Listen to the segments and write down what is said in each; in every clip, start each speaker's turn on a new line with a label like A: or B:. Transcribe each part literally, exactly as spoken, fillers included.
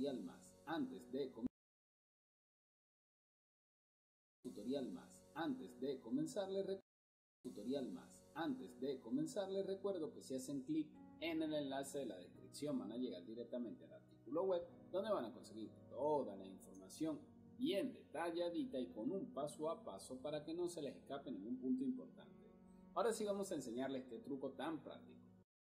A: tutorial más. Antes de comenzar tutorial más. Antes de comenzarle tutorial más. Antes de comenzar les recuerdo que si hacen clic en el enlace de la descripción van a llegar directamente al artículo web donde van a conseguir toda la información bien detalladita y con un paso a paso para que no se les escape ningún punto importante. Ahora sí vamos a enseñarles este truco tan práctico.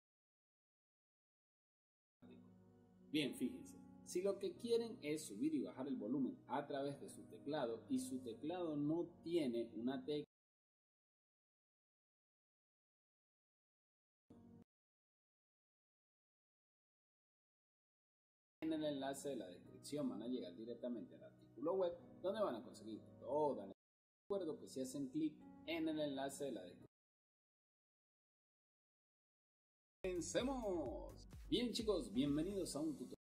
A: Bien, fíjense, si lo que quieren es subir y bajar el volumen a través de su teclado y su teclado no tiene una tecla en el enlace de la descripción van a llegar directamente al artículo web donde van a conseguir toda la recuerdo que si hacen clic en el enlace de la descripción. ¡Comencemos! Bien chicos, bienvenidos a un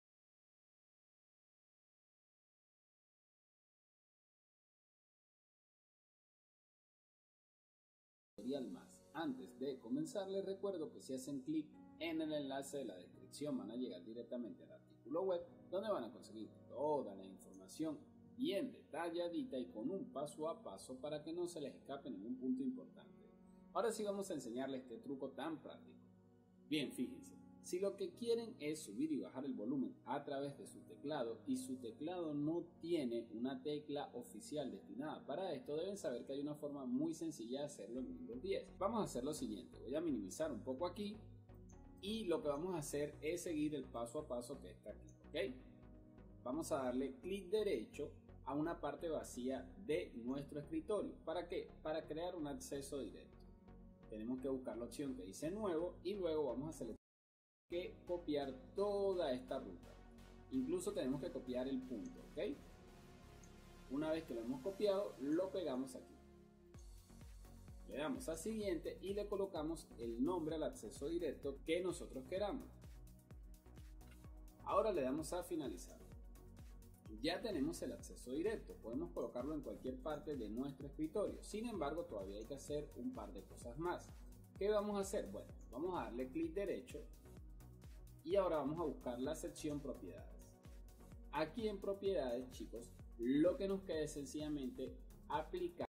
A: tutorial más. Antes de comenzar les recuerdo que si hacen clic en el enlace de la descripción van a llegar directamente al artículo web donde van a conseguir toda la información bien detalladita y con un paso a paso para que no se les escape ningún punto importante. Ahora sí vamos a enseñarles este truco tan práctico. Bien, fíjense, si lo que quieren es subir y bajar el volumen a través de su teclado y su teclado no tiene una tecla oficial destinada para esto, deben saber que hay una forma muy sencilla de hacerlo en Windows diez. Vamos a hacer lo siguiente, voy a minimizar un poco aquí y lo que vamos a hacer es seguir el paso a paso que está aquí, ¿ok? Vamos a darle clic derecho a una parte vacía de nuestro escritorio. ¿Para qué? Para crear un acceso directo. Tenemos que buscar la opción que dice nuevo y luego vamos a seleccionar que copiar toda esta ruta. Incluso tenemos que copiar el punto, ¿ok? Una vez que lo hemos copiado, lo pegamos aquí. Le damos a siguiente y le colocamos el nombre al acceso directo que nosotros queramos. Ahora le damos a finalizar. Ya tenemos el acceso directo, podemos colocarlo en cualquier parte de nuestro escritorio. Sin embargo, todavía hay que hacer un par de cosas más. ¿Qué vamos a hacer? Bueno, vamos a darle clic derecho y ahora vamos a buscar la sección propiedades. Aquí en propiedades, chicos, lo que nos queda es sencillamente aplicar